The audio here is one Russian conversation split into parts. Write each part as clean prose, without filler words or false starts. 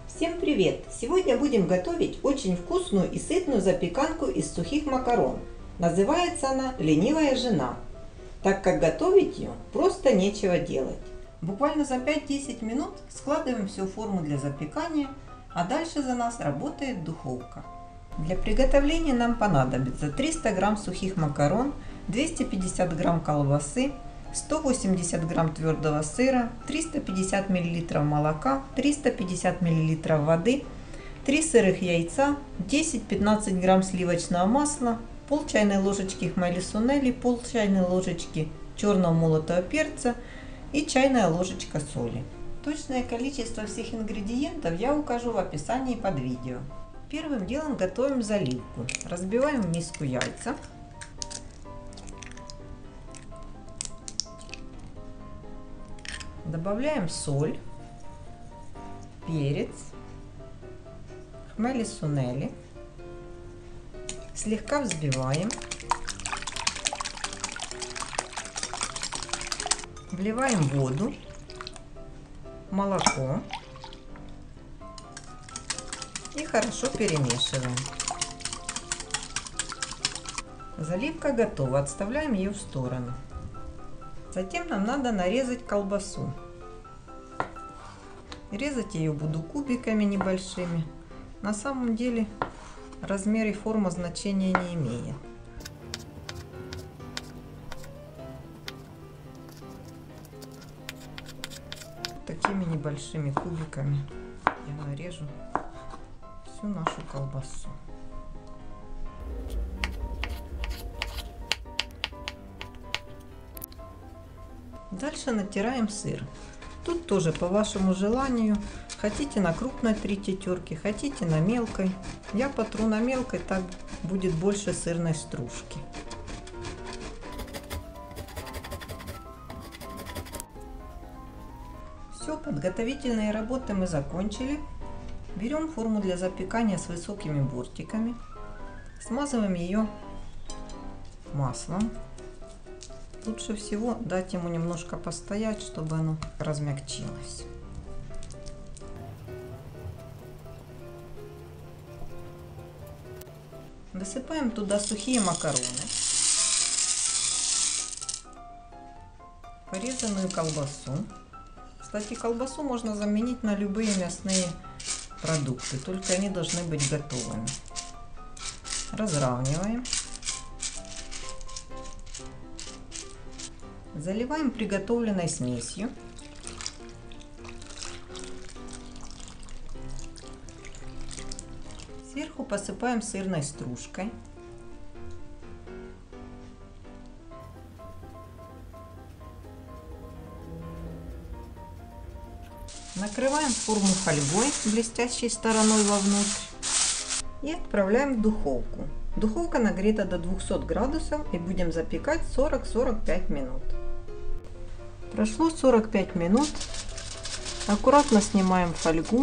Всем привет! Сегодня будем готовить очень вкусную и сытную запеканку из сухих макарон. Называется она «Ленивая жена», так как готовить ее просто нечего делать. Буквально за 5-10 минут складываем все в форму для запекания, а дальше за нас работает духовка. Для приготовления нам понадобится 300 грамм сухих макарон, 250 грамм колбасы, 180 грамм твердого сыра, 350 мл молока, 350 мл воды, 3 сырых яйца, 10-15 грамм сливочного масла, пол чайной ложечки хмели-сунели, пол чайной ложечки черного молотого перца и чайная ложечка соли. Точное количество всех ингредиентов я укажу в описании под видео. Первым делом готовим заливку. Разбиваем в миску яйца. Добавляем соль, перец, хмели-сунели. Слегка взбиваем. Вливаем воду, молоко и хорошо перемешиваем. Заливка готова. Отставляем ее в сторону. Затем нам надо нарезать колбасу. Резать ее буду кубиками небольшими. На самом деле размер и форма значения не имеет. Такими небольшими кубиками я нарежу всю нашу колбасу. Дальше натираем сыр. Тут тоже по вашему желанию. Хотите на крупной трите терки, хотите на мелкой. Я потру на мелкой, так будет больше сырной стружки. Все, подготовительные работы мы закончили. Берем форму для запекания с высокими бортиками. Смазываем ее маслом. Лучше всего дать ему немножко постоять, чтобы оно размягчилось. Высыпаем туда сухие макароны, порезанную колбасу. Кстати, колбасу можно заменить на любые мясные продукты, только они должны быть готовыми. Разравниваем. Заливаем приготовленной смесью. Сверху посыпаем сырной стружкой. Накрываем форму фольгой блестящей стороной вовнутрь и отправляем в духовку. Духовка нагрета до 200 градусов и будем запекать 40-45 минут. Прошло 45 минут. Аккуратно снимаем фольгу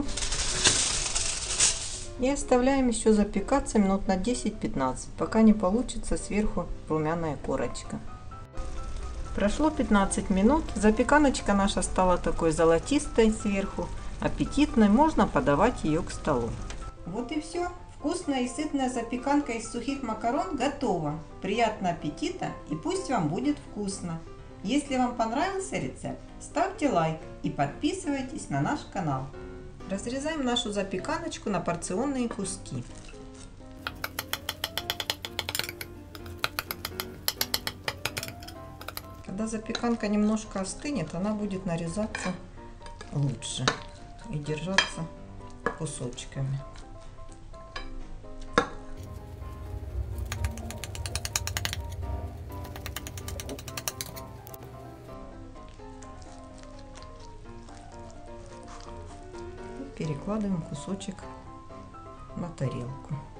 и оставляем еще запекаться минут на 10-15, пока не получится сверху румяная корочка. Прошло 15 минут. Запеканочка наша стала такой золотистой сверху, аппетитной. Можно подавать ее к столу. Вот и все. Вкусная и сытная запеканка из сухих макарон готова. Приятного аппетита и пусть вам будет вкусно. Если вам понравился рецепт, ставьте лайк и подписывайтесь на наш канал. Разрезаем нашу запеканочку на порционные куски. Когда запеканка немножко остынет, она будет нарезаться лучше и держаться кусочками. Перекладываем кусочек на тарелку.